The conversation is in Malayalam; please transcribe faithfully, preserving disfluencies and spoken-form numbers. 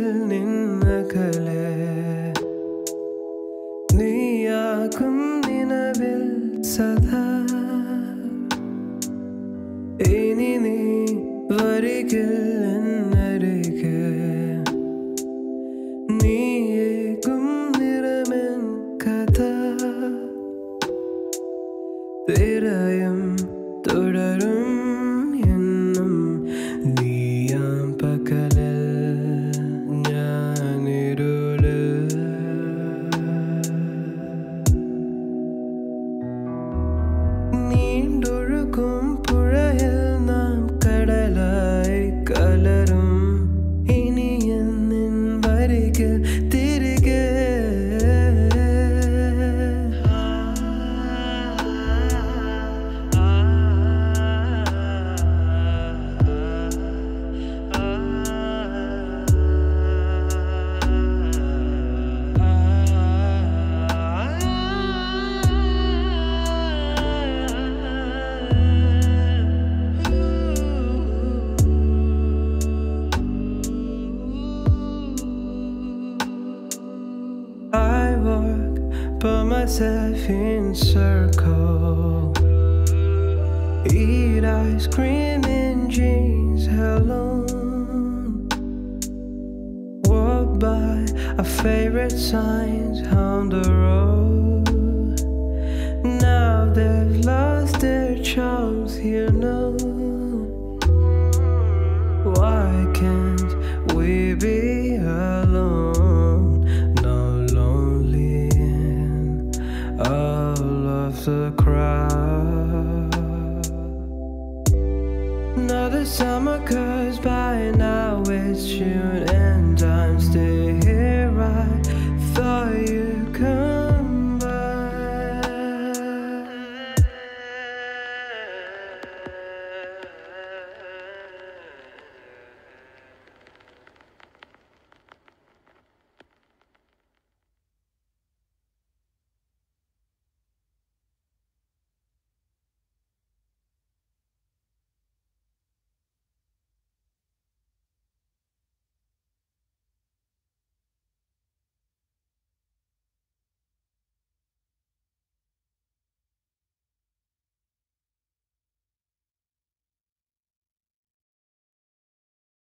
നിന്നകലെ നീയാകും നിലവിൽ സദാ ഇനി നീ വരികിൽ എന്നരികെ നീയേകും നിറമെൻ കഥ തിരയും തുടരും എന്നും നീയാം പകലിൽ ഞാനിരുളിൽ നീണ്ടൊഴുകും പുഴയിൽ നാം കടലായി കലരും ഇനി എന്നിൻ വരികിൽ തിരികെ I walk by myself in circle, eat ice cream in jeans alone, walk by our favorite signs on the road. Now they've lost their charms, you know. Why can't we be alone? No lonely in all of the